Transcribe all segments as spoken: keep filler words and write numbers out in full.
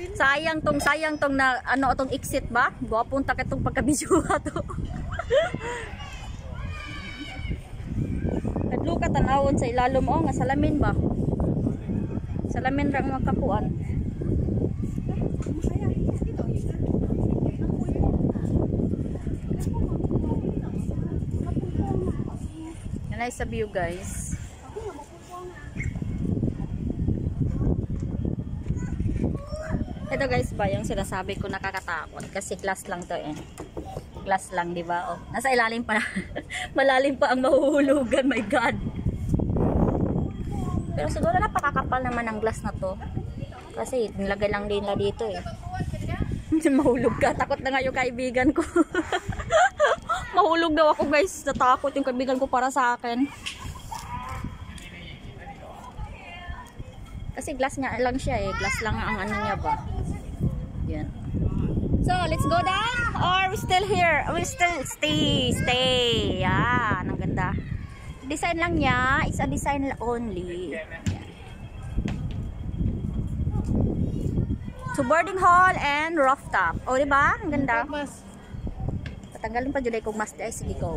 Sayang tong, sayang tong na, ano, tong exit ba? Buwapunta ka tong pagkabisyuha to. Kadlo ka tanawon sa ilalom o, nga salamin ba? Salamin rang makapuan. Yan ay sa view guys. Ito guys ba yung sinasabi ko nakakatakot kasi glass lang to eh. Glass lang, di ba? Oh, nasa ilalim pa. Malalim pa ang mahuhulugan, my god. Pero siguro napakakapal naman ang glass na to. Kasi nilagay lang din na dito eh. Mahulog ka. Takot na nga yung kaibigan ko. Mahulog daw ako guys. Natakot yung kaibigan ko para sa akin. Kasi glass nga lang siya eh. Glass lang ang ano niya ba. Yan. So, let's go down or we still here? We still stay, stay. Yan, ang ganda. Design lang niya. It's a design only. Yan. So, boarding hall and rooftop. O, diba? Ang ganda. Patanggalin pa dyan kung mas. Ay, sige, go.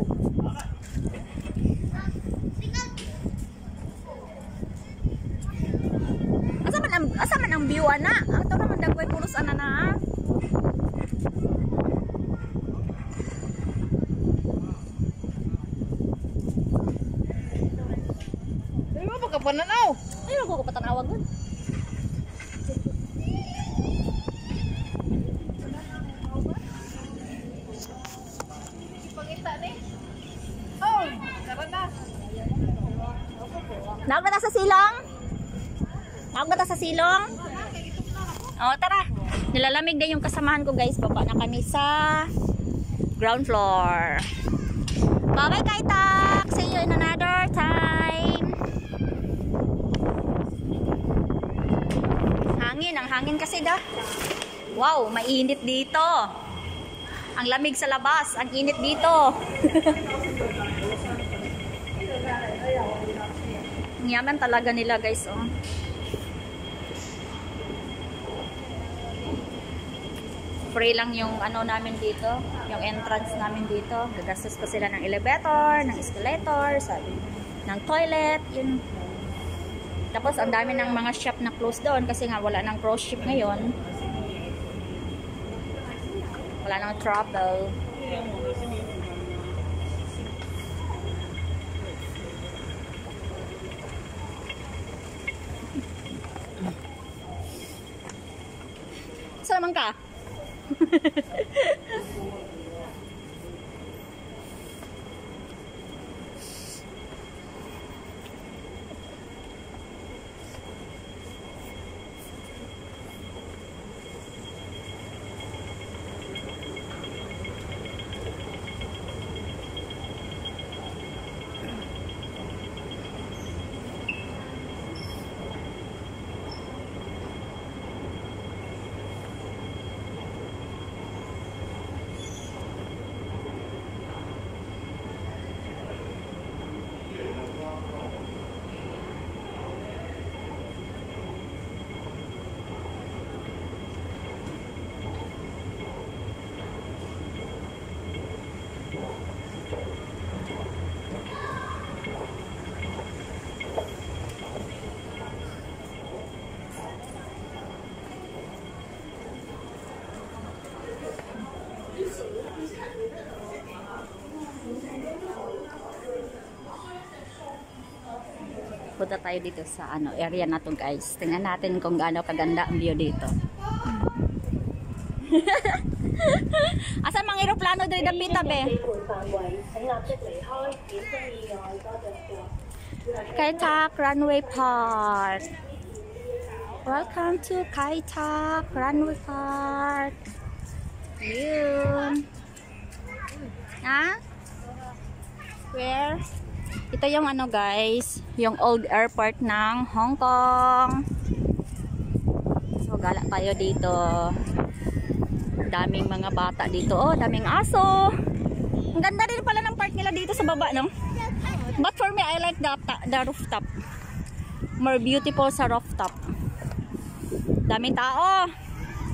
Asa man ang, asa man ang view, ana? Ito naman dagway puros, ana na. Ay, mo pa ka pananaw. Ay, ako ko patanawag nun. Ipangita ni. Oh, karana. Naog na sa silong? Naog na sa silong? O, tara. Nilalamig din yung kasamahan ko guys. Baba na kami sa ground floor. Bye-bye, Kaitak! See you in another time. Hangin. Ang hangin kasi da. Wow, mainit dito. Ang lamig sa labas. Ang init dito. Ang yaman talaga nila guys. Oh. Free lang yung ano namin dito, yung entrance namin dito. Gagastos ko sila ng elevator, ng escalator, sabi, ng toilet, yun. Tapos ang dami ng mga shop na close doon kasi nga wala nang cruise ship ngayon. Wala nang travel. Saan naman ka? Punta tayo dito sa ano area na to guys. Tingnan natin kung gaano kaganda ang view dito. Asa mang eroplano diri dapita be? Kaitak Runway Park. Welcome to Kaitak Runway Park. Yun. Ha? Where? Ito yung ano guys, yung old airport ng Hong Kong. So gala tayo dito. Daming mga bata dito. Oh, daming aso. Ang ganda din pala ng park nila dito sa baba, no? But for me, I like the, the rooftop. More beautiful sa rooftop. Daming tao.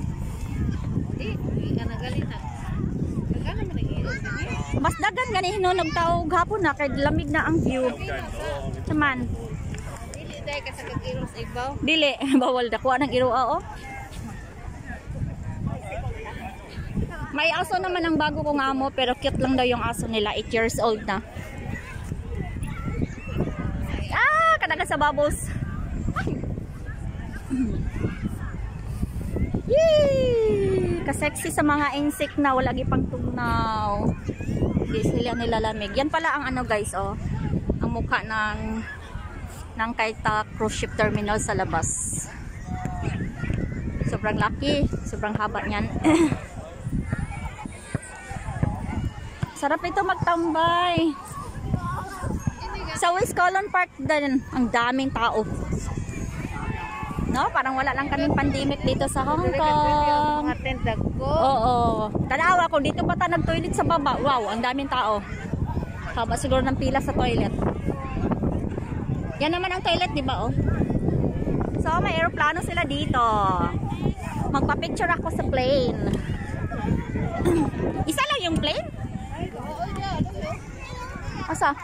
Galina. Kagana man ang ilog gani. Mas dagan gani hinunog tao gahapon na kay lamig na ang view. Saman. Dili day ka sa kag-ilog sa ibaw. Dili, bawal da kuha ng iro oo. May aso naman ang bago kong amo pero cute lang daw yung aso nila, eight years old na. Ah, kadaga sa bubbles. Yee! Kasexy sa mga insect na wala gipang tugnaw. Hindi sila nilalamig. Yan pala ang ano guys, oh. Ang mukha ng ng kahta cruise ship terminal sa labas. Sobrang laki, sobrang haba niyan. Sarap ito magtambay. Sa West Colon Park din, ang daming tao. No, parang wala lang kaming pandemic dito sa Hong Kong. Mga tent ko. Oo. Tanawa ko dito pa ta nag-toilet sa baba. Wow, ang daming tao. Haba siguro ng pila sa toilet. Yan naman ang toilet, di ba oh? So, may aeroplano sila dito. Magpa-picture ako sa plane. Isa lang yung plane? Asa?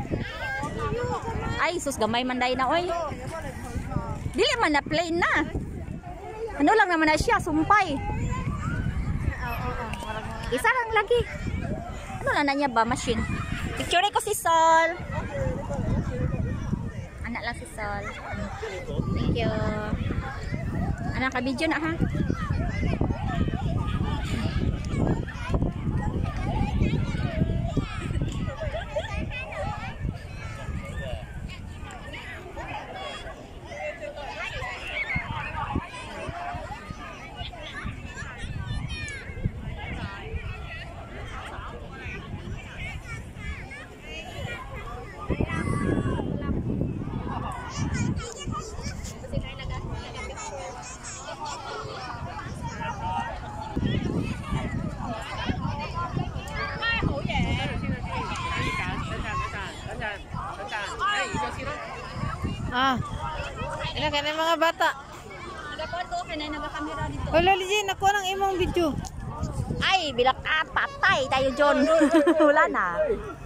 Ay, sus gamay man day na oy. Dili man na plane na. Ano lang naman na siya, sumpay. Isa lang lagi. Ano lang na niya ba, machine? Picture ko si Sol. Anak lang si Sol. Thank you. Anak ka video na ha. Ah. Ila ka na mga bata. Nagapoto kay na nagakamera dito. Wala Lizzie, nakuha ng imong video. Ay, bilak ah, patay tayo John. Wala na.